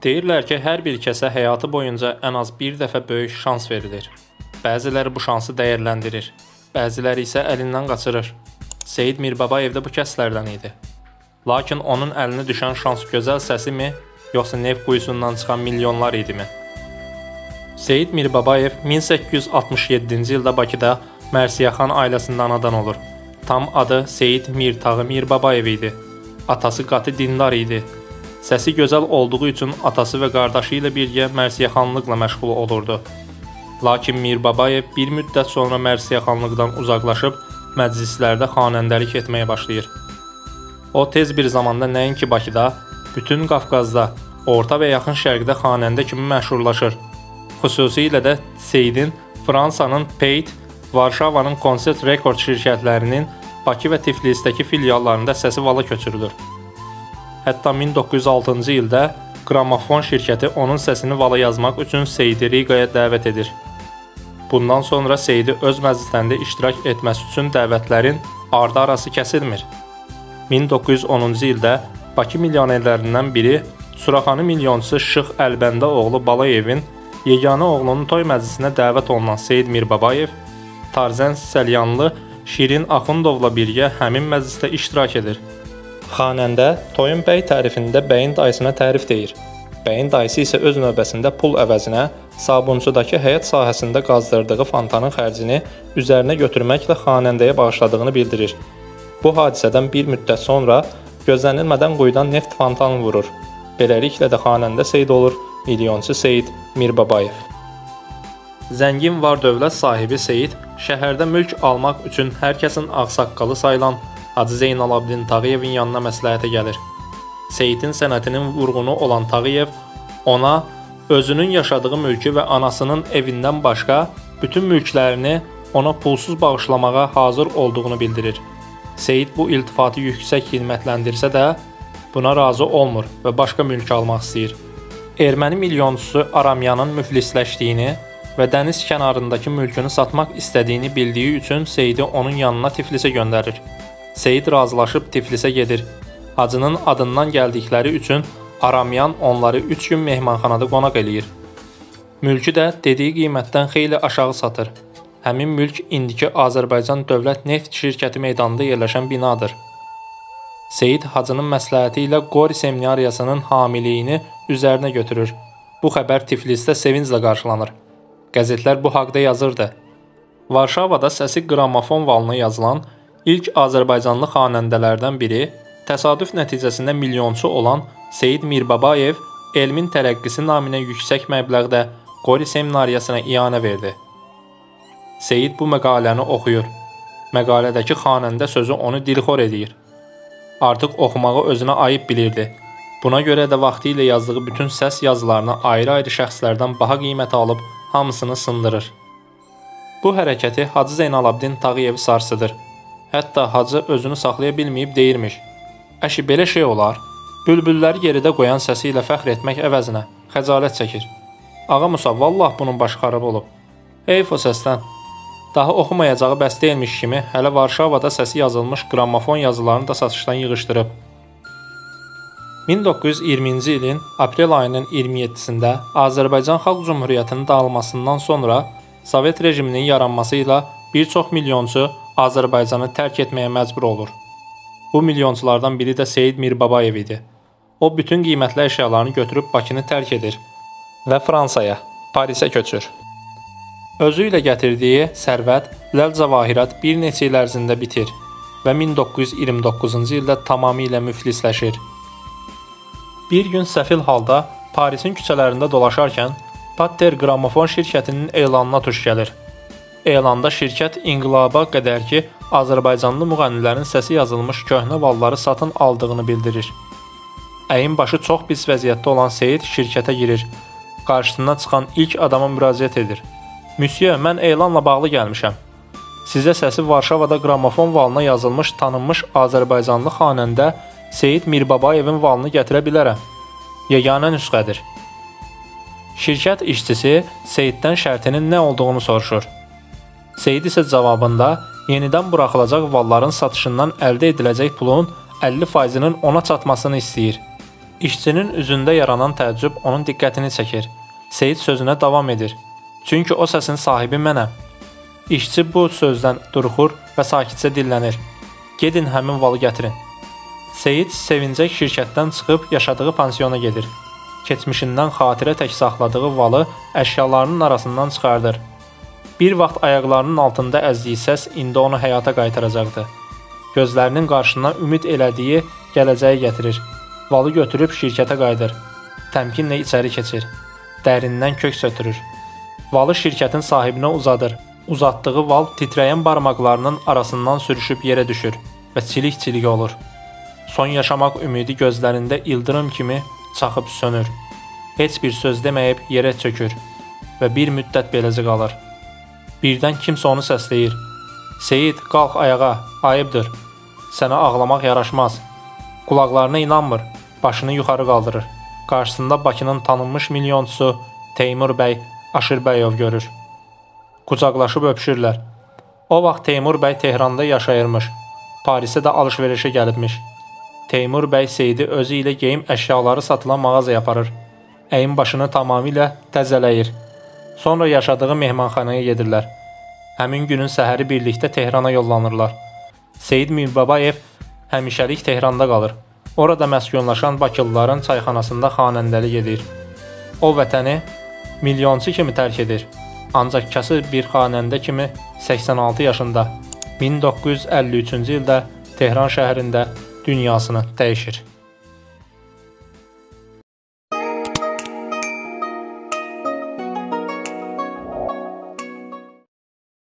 Deyirlər ki, hər bir kəsə həyatı boyunca ən az bir dəfə böyük şans verilir. Bəziləri bu şansı dəyərləndirir, bəziləri isə əlindən qaçırır. Seyid Mirbabayev də bu kəslərdən idi. Lakin onun əlinə düşən şans gözəl səsi mi, yoxsa neft quyusundan çıxan milyonlar idimi? Seyid Mirbabayev 1867-ci ildə Bakıda Mərsiyyəxan ailəsində anadan olur. Tam adı Seyid Mirtağı Mirbabayev idi. Atası qatı dindar idi. Səsi gözəl olduğu üçün atası və qardaşı ilə birgə Mərsiyəxanlıqla məşğul olurdu. Lakin Mirbabayev bir müddət sonra Mərsiyəxanlıqdan uzaqlaşıb məclislərdə xanəndəlik etməyə başlayır. O tez bir zamanda nəinki Bakıda, bütün Qafqazda, Orta və Yaxın Şərqdə xanəndə kimi məşhurlaşır. Xüsusilə də Seyidin Fransanın Peyt, Varşavanın Konsert Rekord şirkətlərinin Bakı və Tiflisdəki filiallarında səsi vala köçürülür. Hətta 1906-cı ildə Qramofon şirkəti onun səsini vala yazmaq üçün Seyidi Riqaya dəvət edir. Bundan sonra Seyidi öz məclislərində iştirak etməsi üçün dəvətlərin ardı arası kəsilmir. 1910-cu ildə Bakı milyonerlərindən biri Suraxanı milyonçusu Şıx Əlbəndə oğlu Balayevin yeganə oğlunun toy məclisinə dəvət olunan Seyid Mirbabayev, Tarzən Səlyanlı Şirin Axundovla birgə həmin məclisdə iştirak edir. Xanəndə toyun bəy tərifində bəyin dayısına tərif deyir. Bəyin dayısı isə öz növbəsində pul əvəzinə Sabunçudakı həyat sahəsində qazdırdığı fontanın xərcini üzərinə götürməklə xanəndəyə bağışladığını bildirir. Bu hadisədən bir müddət sonra gözlənilmədən quyudan neft fontanı vurur. Beləliklə də xanəndə Seyid olur, milyonçu Seyid Mirbabayev. Zəngin var dövlət sahibi Seyid şəhərdə mülk almaq üçün hər kəsin ağsaqqalı sayılan Hacı Zeynalabdin Tağıyevin yanına məsləhətə gəlir. Seyidin sənətinin vurğunu olan Tağıyev ona özünün yaşadığı mülkü və anasının evindən başqa bütün mülklərini ona pulsuz bağışlamağa hazır olduğunu bildirir. Seyid bu iltifatı yüksək qiymətləndirsə də buna razı olmur və başqa mülk almaq istəyir. Erməni milyonçusu Aramyanın müflisləşdiyini və dəniz kənarındakı mülkünü satmaq istədiyini bildiyi üçün Seyidi onun yanına Tiflisə göndərir. Seyid razılaşıb Tiflisə gedir. Hacının adından gəldikləri üçün Aramyan onları 3 gün mehmanxanada qonaq eləyir. Mülkü də dediyi qiymətdən xeyli aşağı satır. Həmin mülk indiki Azərbaycan Dövlət Neft şirkəti meydanında yerləşən binadır. Seyid hacının məsləhəti ilə Qori seminariyasının hamiliyini üzərinə götürür. Bu xəbər Tiflisdə sevinclə qarşılanır. Qəzetlər bu haqda yazırdı. Varşavada səsi qramofon valına yazılan İlk Azərbaycanlı xanəndələrdən biri, təsadüf nəticəsində milyonçu olan Seyid Mirbabayev elmin tərəqqisi naminə yüksək məbləğdə Qori seminariyasına iyanə verdi. Seyid bu məqaləni oxuyur. Məqalədəki xanəndə sözü onu dilxor edir. Artıq oxumağı özünə ayıb bilirdi. Buna görə də vaxtı ilə yazdığı bütün səs yazılarını ayrı-ayrı şəxslərdən baha qiymət alıb hamısını sındırır. Bu hərəkəti Hacı Zeynalabdin Tağıyevi sarsıdır. Hətta hacı özünü saxlaya bilməyib deyirmiş. Əşi, belə şey olar. Bülbülləri geridə qoyan səsi ilə fəxr etmək əvəzinə xəcalət çəkir. Ağa Musa, vallah bunun başı xarab olub. Heyf o səsdən. Daha oxumayacağı bəs deyilmiş kimi hələ Varşavada səsi yazılmış qramofon yazılarını da satışdan yığışdırıb. 1920-ci ilin aprel ayının 27-sində Azərbaycan Xalq Cümhuriyyətinin dağılmasından sonra Sovet rejiminin yaranması ilə bir çox milyonçu Azərbaycanı tərk etməyə məcbur olur. Bu milyonçulardan biri də Seyid Mirbabayev idi. O bütün qiymətli əşyalarını götürüb Bakını tərk edir və Fransaya, Parisə köçür. Özü ilə gətirdiyi sərvət, ləl-cəvahirat bir neçə il ərzində bitir və 1929-cu ildə tamamilə müflisləşir. Bir gün səfil halda Parisin küçələrində dolaşarkən Pater Qramofon şirkətinin elanına tuş gəlir. Elanda şirkət inqilaba qədər ki, Azərbaycanlı müğənnilərin səsi yazılmış köhnə valları satın aldığını bildirir. Əyin başı çox pis vəziyyətdə olan Seyid şirkətə girir. Qarşısına çıxan ilk adama müraciət edir. Müsyo, mən elanla bağlı gəlmişəm. Sizə səsi Varşavada qramofon valına yazılmış tanınmış Azərbaycanlı xanəndə Seyid Mirbabayevin valını gətirə bilərəm. Yeganə nüsxədir. Şirkət işçisi Seyiddən şərtinin nə olduğunu soruşur. Seyid isə cavabında yenidən buraxılacaq valların satışından əldə ediləcək pulun 50%-nin ona çatmasını istəyir. İşçinin üzündə yaranan təəccüb onun diqqətini çəkir. Seyid sözünə davam edir. Çünki o səsin sahibi mənəm. İşçi bu sözdən duruxur və sakitcə dillənir. Gedin həmin valı gətirin. Seyid sevincək şirkətdən çıxıb yaşadığı pansiyona gedir. Keçmişindən xatirə tək saxladığı valı əşyalarının arasından çıxardır. Bir vaxt ayaqlarının altında əzdiyi səs indi onu həyata qaytaracaqdı. Gözlərinin qarşısına ümid elədiyi gələcəyi gətirir. Valı götürüb şirkətə qayıdır. Təmkinlə içəri keçir. Dərindən köks ötürür. Valı şirkətin sahibinə uzadır. Uzatdığı val titrəyən barmaqlarının arasından sürüşüb yerə düşür və çilik-çilik olur. Son yaşamaq ümidi gözlərində ildırım kimi çaxıb sönür. Heç bir söz deməyib yerə çökür və bir müddət beləcə qalır. Birdən kimsə onu səsləyir. Seyid, qalx ayağa, ayıbdır. Sənə ağlamaq yaraşmaz. Qulaqlarına inanmır, başını yuxarı qaldırır. Qarşısında Bakının tanınmış milyonçusu Teymur bəy Aşırbəyov görür. Qucaqlaşıb öpüşürlər. O vaxt Teymur bəy Tehranda yaşayırmış. Parisə də alış-verişə gəlibmiş. Teymur bəy Seyidi özü ilə geyim əşyaları satılan mağazaya aparır. Əyin başını tamamilə təzələyir. Sonra yaşadığı mehmanxanaya gedirlər. Həmin günün səhəri birlikdə Tehrana yollanırlar. Seyid Mirbabayev həmişəlik Tehranda qalır. Orada məskunlaşan bakılıların çayxanasında xanəndəlik edir. O vətəni milyonçu kimi tərk edir. Ancaq kasıb bir xanəndə kimi 86 yaşında 1953-cü ildə Tehran şəhərində dünyasını dəyişir.